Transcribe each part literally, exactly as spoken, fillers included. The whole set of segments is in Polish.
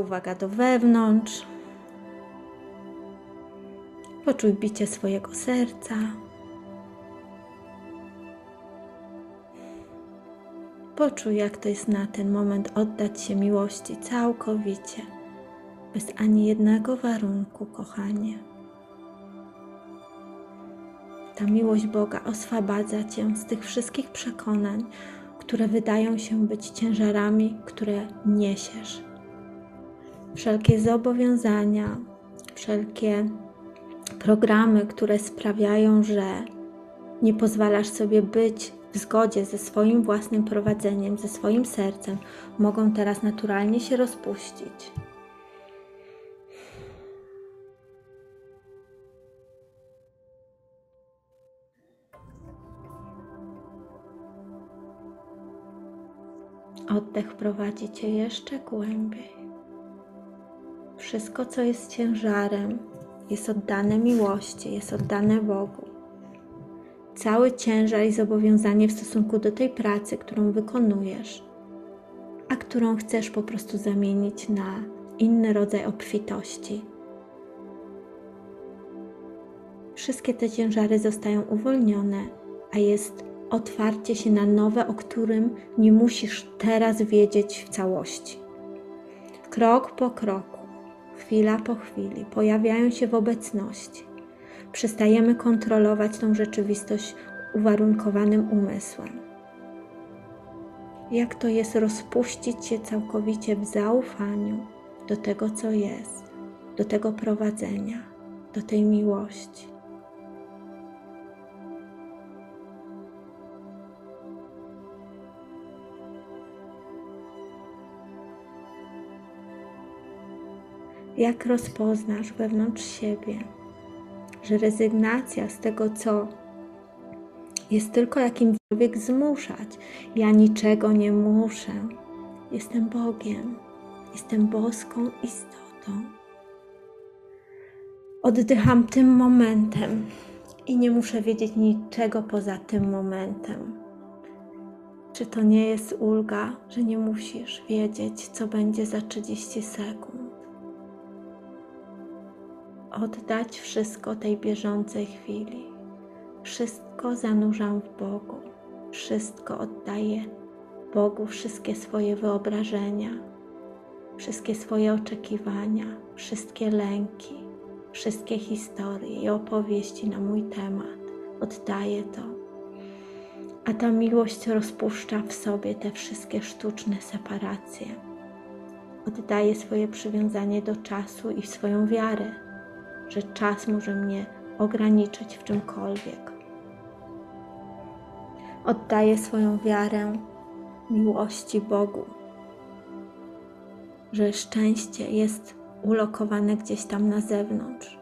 uwaga do wewnątrz. Poczuj bicie swojego serca. Poczuj, jak to jest na ten moment oddać się miłości całkowicie, bez ani jednego warunku, kochanie. Ta miłość Boga oswobadza Cię z tych wszystkich przekonań, które wydają się być ciężarami, które niesiesz. Wszelkie zobowiązania, wszelkie programy, które sprawiają, że nie pozwalasz sobie być w zgodzie ze swoim własnym prowadzeniem, ze swoim sercem, mogą teraz naturalnie się rozpuścić. Oddech prowadzi Cię jeszcze głębiej. Wszystko, co jest ciężarem, jest oddane miłości, jest oddane Bogu. Cały ciężar i zobowiązanie w stosunku do tej pracy, którą wykonujesz, a którą chcesz po prostu zamienić na inny rodzaj obfitości. Wszystkie te ciężary zostają uwolnione, a jest otwarcie się na nowe, o którym nie musisz teraz wiedzieć w całości. Krok po kroku, chwila po chwili pojawiają się w obecności. Przestajemy kontrolować tą rzeczywistość uwarunkowanym umysłem. Jak to jest rozpuścić się całkowicie w zaufaniu do tego, co jest, do tego prowadzenia, do tej miłości. Jak rozpoznasz wewnątrz siebie, że rezygnacja z tego, co jest tylko jakimkolwiek zmuszać. Ja niczego nie muszę. Jestem Bogiem. Jestem boską istotą. Oddycham tym momentem i nie muszę wiedzieć niczego poza tym momentem. Czy to nie jest ulga, że nie musisz wiedzieć, co będzie za trzydzieści sekund? Oddać wszystko tej bieżącej chwili. Wszystko zanurzam w Bogu. Wszystko oddaję Bogu, wszystkie swoje wyobrażenia, wszystkie swoje oczekiwania, wszystkie lęki, wszystkie historie i opowieści na mój temat. Oddaję to. A ta miłość rozpuszcza w sobie te wszystkie sztuczne separacje. Oddaję swoje przywiązanie do czasu i swoją wiarę, że czas może mnie ograniczyć w czymkolwiek. Oddaję swoją wiarę miłości Bogu, że szczęście jest ulokowane gdzieś tam na zewnątrz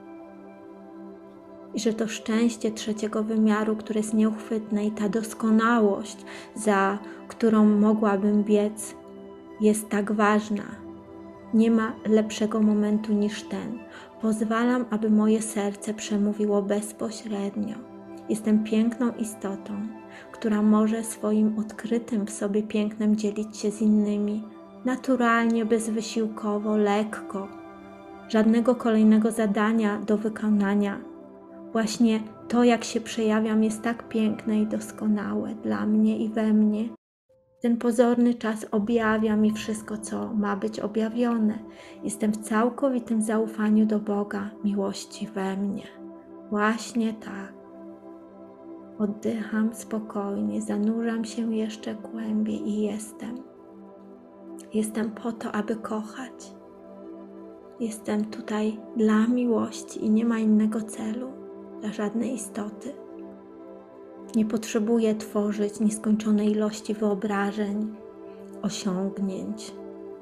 i że to szczęście trzeciego wymiaru, które jest nieuchwytne i ta doskonałość, za którą mogłabym biec, jest tak ważna. Nie ma lepszego momentu niż ten. Pozwalam, aby moje serce przemówiło bezpośrednio. Jestem piękną istotą, która może swoim odkrytym w sobie pięknem dzielić się z innymi. Naturalnie, bezwysiłkowo, lekko. Żadnego kolejnego zadania do wykonania. Właśnie to, jak się przejawiam, jest tak piękne i doskonałe dla mnie i we mnie. Ten pozorny czas objawia mi wszystko, co ma być objawione. Jestem w całkowitym zaufaniu do Boga, miłości we mnie. Właśnie tak. Oddycham spokojnie, zanurzam się jeszcze głębiej i jestem. Jestem po to, aby kochać. Jestem tutaj dla miłości i nie ma innego celu dla żadnej istoty. Nie potrzebuję tworzyć nieskończonej ilości wyobrażeń, osiągnięć.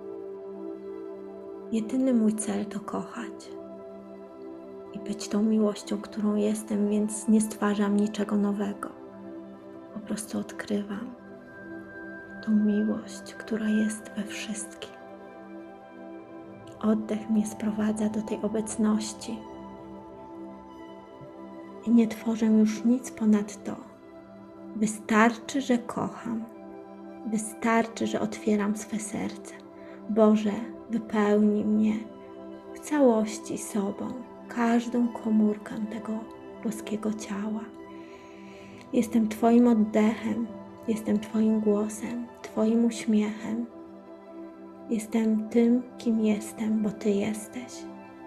Jedyny mój cel to kochać i być tą miłością, którą jestem, więc nie stwarzam niczego nowego. Po prostu odkrywam tą miłość, która jest we wszystkim. Oddech mnie sprowadza do tej obecności i nie tworzę już nic ponad to. Wystarczy, że kocham. Wystarczy, że otwieram swe serce. Boże, wypełni mnie w całości sobą, każdą komórkę tego boskiego ciała. Jestem Twoim oddechem, jestem Twoim głosem, Twoim uśmiechem. Jestem tym, kim jestem, bo Ty jesteś.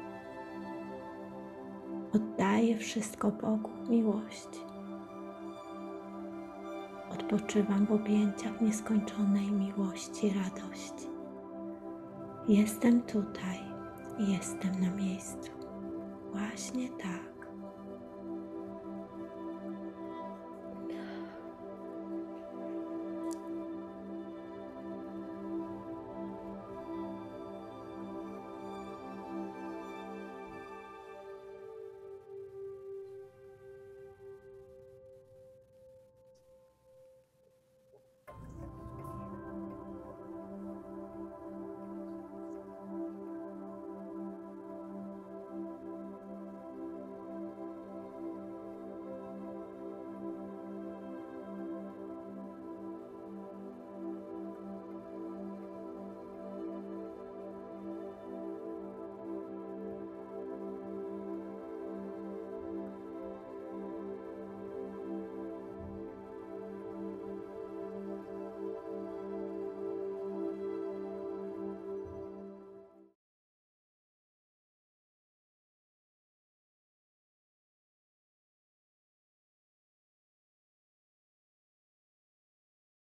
Oddaję wszystko Bogu miłości. Odpoczywam w objęciach nieskończonej miłości i radości. Jestem tutaj i jestem na miejscu. Właśnie tak.